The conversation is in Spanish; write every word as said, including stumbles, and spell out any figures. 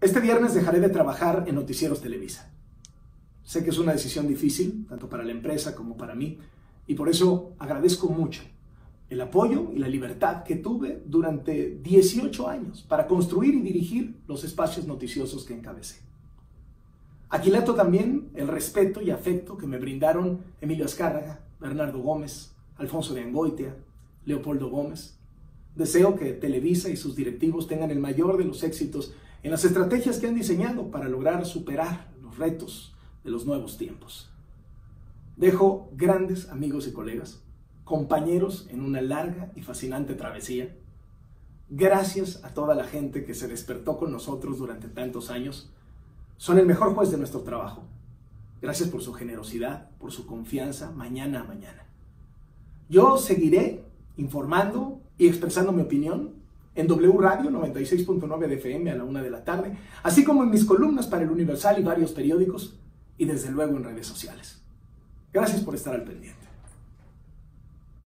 Este viernes dejaré de trabajar en Noticieros Televisa. Sé que es una decisión difícil, tanto para la empresa como para mí, y por eso agradezco mucho el apoyo y la libertad que tuve durante dieciocho años para construir y dirigir los espacios noticiosos que encabecé. Aquilato también el respeto y afecto que me brindaron Emilio Azcárraga, Bernardo Gómez, Alfonso de Angoitia, Leopoldo Gómez. Deseo que Televisa y sus directivos tengan el mayor de los éxitos en las estrategias que han diseñado para lograr superar los retos de los nuevos tiempos. Dejo grandes amigos y colegas, compañeros en una larga y fascinante travesía. Gracias a toda la gente que se despertó con nosotros durante tantos años. Son el mejor juez de nuestro trabajo. Gracias por su generosidad, por su confianza, mañana a mañana. Yo seguiré informando y expresando mi opinión en W Radio noventa y seis punto nueve de F M a la una de la tarde, así como en mis columnas para El Universal y varios periódicos, y desde luego en redes sociales. Gracias por estar al pendiente.